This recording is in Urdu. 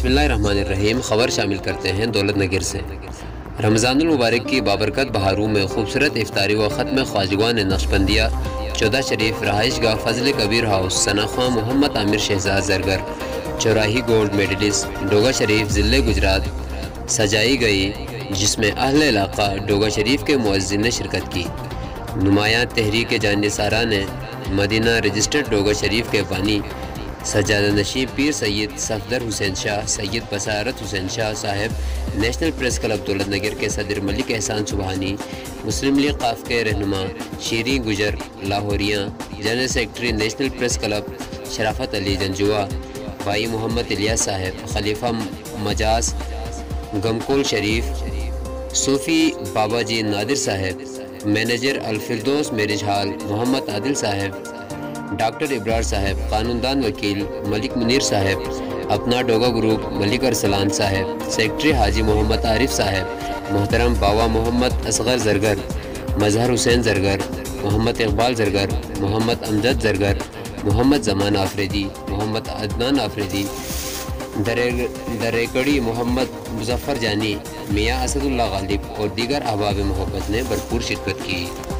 بسم اللہ الرحمن الرحیم۔ خبر شامل کرتے ہیں دولت نگر سے۔ رمضان المبارک کی بابرکت بہاروں میں خوبصورت افطاری و ختم خواجگان نقشبندیہ 14 شریف رہائش گاہ فضل کبیر ہاؤس ثناخواں محمد عامر شہزاد زرگر چوراہی گولڈ میڈلسٹ ڈوگا شریف ضلع گجرات سجائی گئی، جس میں اہل علاقہ ڈوگا شریف کے مؤذن نے شرکت کی۔ نمایاں تحریک جانثارہ نے مدینہ رجسٹرڈ ڈوگا شریف کے بانی سجادہ نشین پیر سید صفدر حسین شاہ سید بصارت حسین شاہ صاحب، نیشنل پریس کلب دولت نگر کے صدر ملک احسان سبحانی، مسلم لیگ قاف کے رہنما Shireen Gujjar Lahoriyan, general secretary national press club Sharafat Ali Janjua, بھائی محمد الیاس صاحب، خلیفہ مجاز گمکول شریف، صوفی بابا جی نادر صاحب، مینیجر الفردوس میرج ہال محمد عادل صاحب، ڈاکٹر ابرار صاحب، قانون دان وکیل ملک منیر صاحب، اپنا ڈوگا گروپ ملک ارسلان صاحب، سیکرٹری حاجی محمد عارف صاحب، محترم باوا محمد اصغر زرگر، مظہر حسین زرگر، محمد اقبال زرگر، محمد امجد زرگر، محمد زمان آفریدی، محمد عدنان آفریدی، دریکڑی محمد مظفر جانی، میاں اسد اللہ غالب اور دیگر احباب محبت نے بھرپور شرکت کی۔